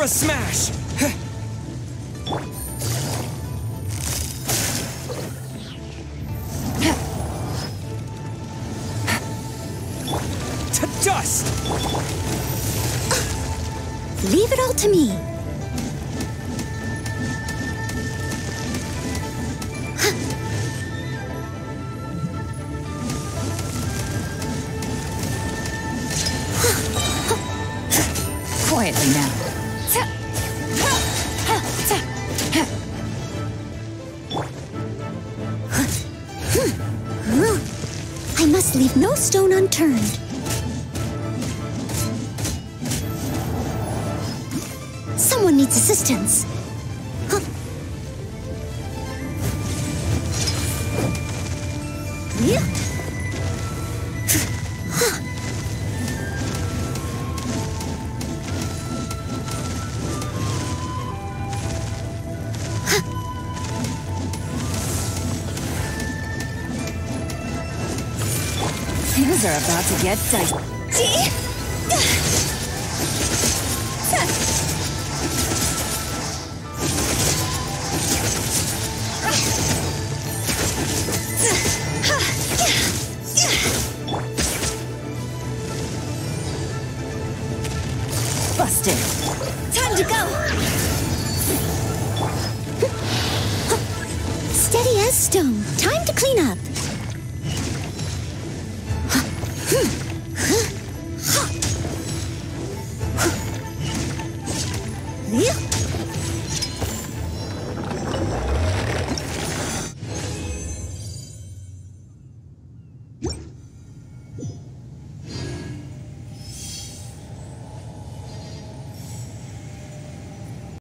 smash! To dust! Leave it all to me. Quietly now. I must leave no stone unturned. Someone needs assistance. Things are about to get dicey. Busted. Time to go! Steady as stone. Time to clean up.